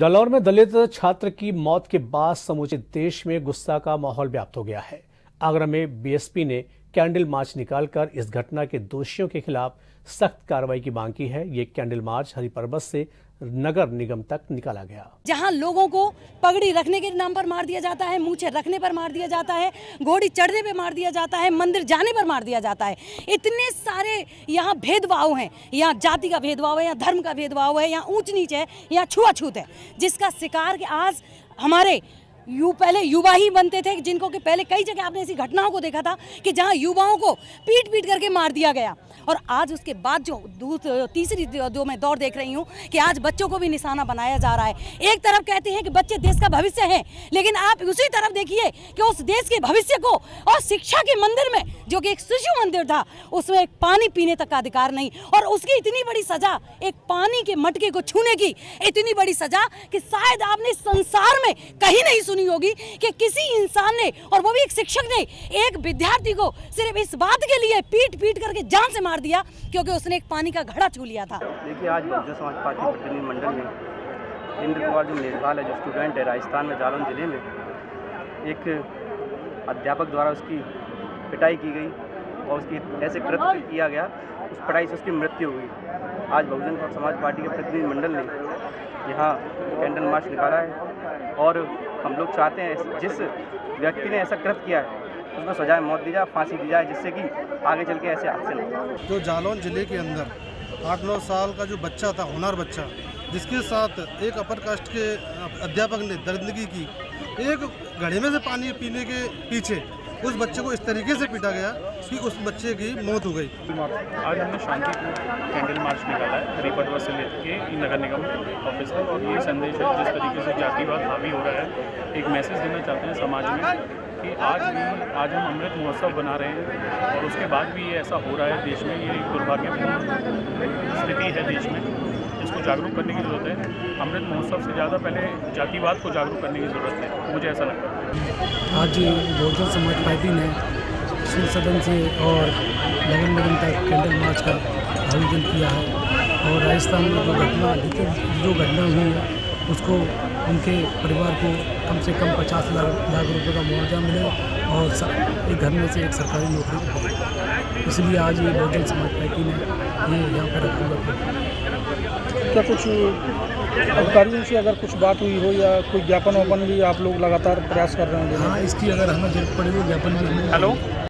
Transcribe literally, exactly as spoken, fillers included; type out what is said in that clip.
जालौर में दलित छात्र की मौत के बाद समूचे देश में गुस्सा का माहौल व्याप्त हो गया है। आगरा में बीएसपी ने कैंडल मार्च निकालकर इस घटना के दोषियों के खिलाफ सख्त कार्रवाई की मांग की है। ये कैंडल मार्च हरिपर्वत से नगर निगम तक निकाला गया, जहां लोगों को पगड़ी रखने के नाम पर मार दिया जाता है, मूछे रखने पर मार दिया जाता है, घोड़ी चढ़ने पे मार दिया जाता है, मंदिर जाने पर मार दिया जाता है। इतने सारे यहाँ भेदभाव हैं, यहाँ जाति का भेदभाव है, यहाँ धर्म का भेदभाव है, यहाँ ऊंच नीच है, यहाँ छुआछूत है, जिसका शिकार कि आज हमारे यू पहले युवा ही बनते थे, जिनको कि पहले कई जगह आपने ऐसी घटनाओं को देखा था कि जहां युवाओं को पीट पीट करके मार दिया गया। और आज उसके बाद जो तीसरी जो मैं दौर देख रही हूं कि आज बच्चों को भी निशाना बनाया जा रहा है। एक तरफ कहते हैं कि बच्चे देश का भविष्य हैं, लेकिन आप उसी तरफ देखिए कि उस देश के भविष्य को और शिक्षा के मंदिर में, जो कि एक शिशु मंदिर था, उसमें एक पानी पीने तक का अधिकार नहीं। और उसकी इतनी बड़ी सजा, एक पानी के मटके को छूने की इतनी बड़ी सजा कि शायद आपने संसार में कहीं नहीं सुनी होगी कि किसी इंसान ने, और वो भी एक शिक्षक ने, एक विद्यार्थी को सिर्फ इस बात के लिए पीट पीट करके जान से मार दिया क्योंकि उसने एक पानी का घड़ा छू लिया था। देखिए, आज बहुजन समाज पार्टी प्रतिनिधि मंडल में इंद्र कुमार जो मेघवाल है, जो स्टूडेंट है राजस्थान में जालौन जिले में, एक अध्यापक द्वारा उसकी पिटाई की गई और उसकी ऐसे कृत्य किया गया, उस पिटाई से उसकी मृत्यु हुई। आज बहुजन समाज पार्टी के प्रतिनिधि मंडल ने यहाँ कैंडल मार्च निकाला है और हम लोग चाहते हैं जिस व्यक्ति ने ऐसा कृत्य किया है उसको सजाए मौत दी जाए, फांसी दी जाए, जिससे कि आगे चल के ऐसे हादसे न हो। जो जालौन जिले के अंदर आठ नौ साल का जो बच्चा था, होनहार बच्चा, जिसके साथ एक अपर कास्ट के अध्यापक ने दरिंदगी की, एक घड़े में से पानी पीने के पीछे उस बच्चे को इस तरीके से पीटा गया कि उस बच्चे की मौत हो गई। आज हमने शांति को कैंडल मार्च निकाला है हरिपर्वत से लेकर नगर निगम ऑफिस तक, और ये संदेश है जिस तरीके से जातिवाद हावी हो रहा है, एक मैसेज देना चाहते हैं समाज में कि आज भी आज हम अमृत महोत्सव बना रहे हैं और उसके बाद भी ये ऐसा हो रहा है देश में। ये एक दुर्भाग्यपूर्ण स्थिति है देश में, इसको जागरूक करने की ज़रूरत है। अमृत महोत्सव से ज़्यादा पहले जातिवाद को जागरूक करने की ज़रूरत है, मुझे ऐसा लगता है। आज बहुजन समाज पार्टी ने शिव सदन से और नगर निगम तक कैंडल मार्च का आयोजन किया है और राजस्थान में जो घटना जो घटना हुई है उसको उनके परिवार को कम से कम पचास लाख लाख रुपए का मुआवजा मिले और एक घर में से एक सरकारी नौकरी। इसलिए आज ये बहुजन समाज पार्टी ने ये यहाँ पर रखा। क्या कुछ अधिकारियों से अगर कुछ बात हुई हो या कोई ज्ञापन वापन भी आप लोग लगातार प्रयास कर रहे हैं? हाँ, इसकी अगर हमें जरूरत पड़ेगी ज्ञापन भी। हेलो।